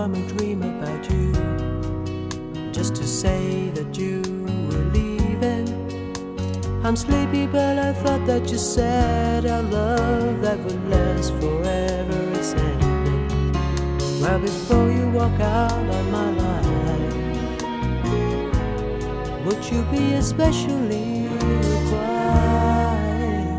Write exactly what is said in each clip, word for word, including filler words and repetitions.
from a dream about you, just to say that you were leaving. I'm sleepy, but I thought that you said our love that would last forever is ending. Well, before you walk out of my life, would you be especially quiet?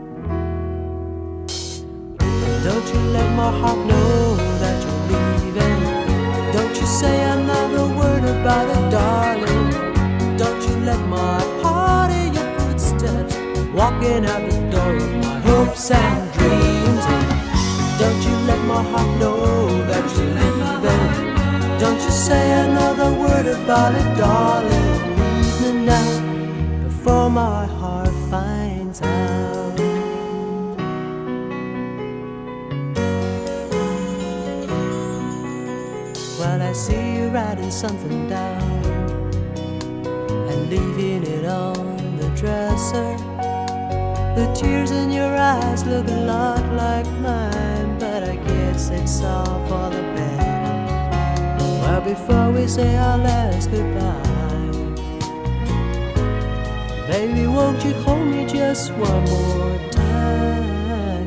Don't you let my heart know that you're leaving. Don't you say another word about it, darling. Don't you let my heart hear your footsteps walking out the door of my hopes and dreams. Don't you let my heart know that you're leaving. Don't you say another word about it, darling. Leave me now before my heart finds out. Well, I see you writing something down and leaving it on the dresser. The tears in your eyes look a lot like mine, but I guess it's all for the better. Well, before we say our last goodbye, baby, won't you hold me just one more time?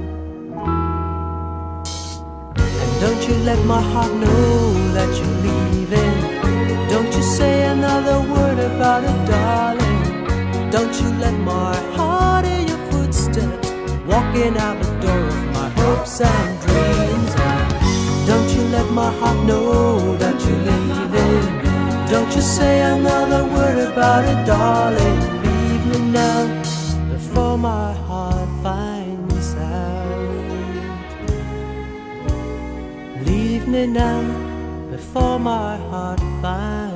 And don't you let my heart know that you're leaving. Don't you say another word about it, darling. Don't you let my heart hear your footsteps walking out the door of my hopes and dreams. Don't you let my heart know that you're leaving. Don't you say another word about it, darling. Leave me now before my heart finds out. Leave me now before my heart finds out.